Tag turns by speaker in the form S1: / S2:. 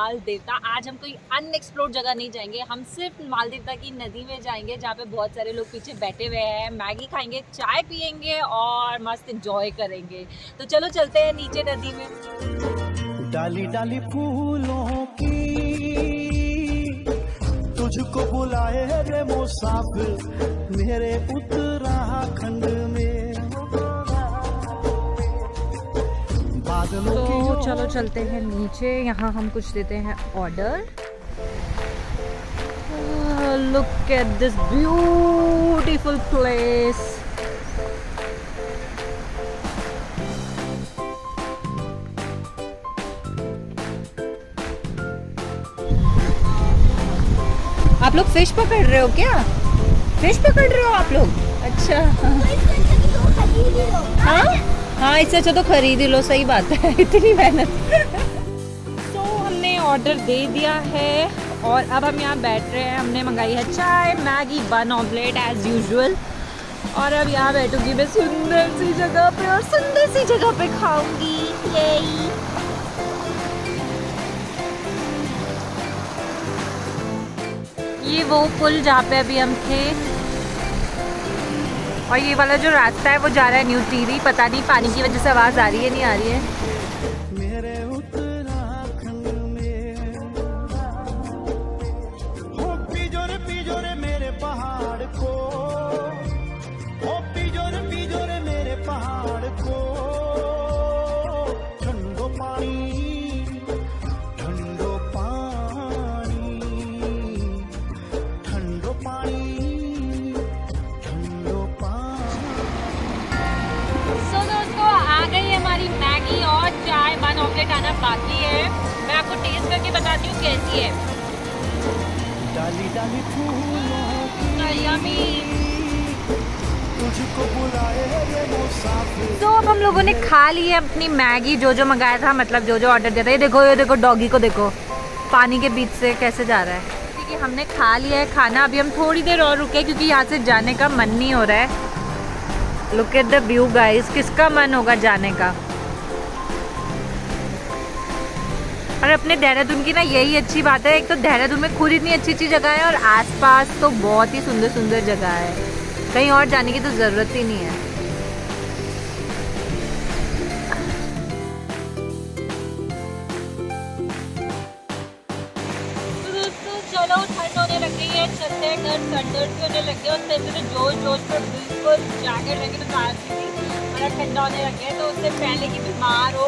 S1: माल देवता। आज हम कोई अनएक्सप्लोर्ड जगह नहीं जाएंगे, हम सिर्फ माल देवता की नदी में जाएंगे जहाँ पे बहुत सारे लोग पीछे बैठे हुए हैं, मैगी खाएंगे, चाय पियेंगे और मस्त एंजॉय करेंगे। तो चलो चलते हैं नीचे नदी में।
S2: डाली डाली फूलों की तुझको बुलाए रे मुसाफिर मेरे उत्तराखंड में।
S1: तो चलो चलते हैं नीचे, यहाँ हम कुछ देते हैं order. Look at this beautiful place. आप लोग फिश पकड़ रहे हो क्या? फिश पकड़ रहे हो आप लोग? अच्छा हाँ, इससे अच्छा तो खरीद ही लो, सही बात है, इतनी मेहनत। तो हमने ऑर्डर दे दिया है और अब हम यहाँ बैठ रहे हैं। हमने मंगाई है चाय, मैगी, बन, ऑमलेट एज यूजुअल। और अब यहाँ बैठूंगी मैं सुंदर सी जगह पे और सुंदर सी जगह पे खाऊंगी। ये वो पुल जहाँ पे अभी हम थे और ये वाला जो रास्ता है वो जा रहा है न्यू टिहरी। पता नहीं पानी की वजह से आवाज आ रही है नहीं आ रही है।
S2: मेरे उत्तराखंड में हो पिजोरे मेरे पहाड़ को, हो पिजोरे मेरे पहाड़ को। ठंडो पानी ठंडो पानी ठंडो पानी।
S1: हमारी मैगी और चाय, बन, ऑमलेट आना बाकी है। मैं आपको टेस्ट करके बताती हूँ कैसी है।
S2: डाली डाली फूलों की तुझको बुलाए रे मुसाफिर।
S1: तो अब हम लोगों ने खा ली है अपनी मैगी, जो मंगाया था, मतलब जो ऑर्डर दिया था। ये देखो डॉगी को देखो पानी के बीच से कैसे जा रहा है। ठीक है, हमने खा लिया है खाना। अभी हम थोड़ी देर और रुके क्योंकि यहाँ से जाने का मन नहीं हो रहा है। Look at the view guys, किसका मन होगा जाने का। और अपने देहरादून की ना यही अच्छी बात है, एक तो देहरादून में खुद इतनी अच्छी अच्छी जगह है और आसपास तो बहुत ही सुंदर सुंदर जगह है, कहीं और जाने की तो ज़रूरत ही नहीं है। चलो ठंड होने लग गई है, चलते हैं घर। ठंड होने लग गई उससे जोश पर बिल्कुल जैकेट वगैरह तो बाहर थी, बड़ा ठंडा होने लग गया। तो उससे पहले कि बीमार हो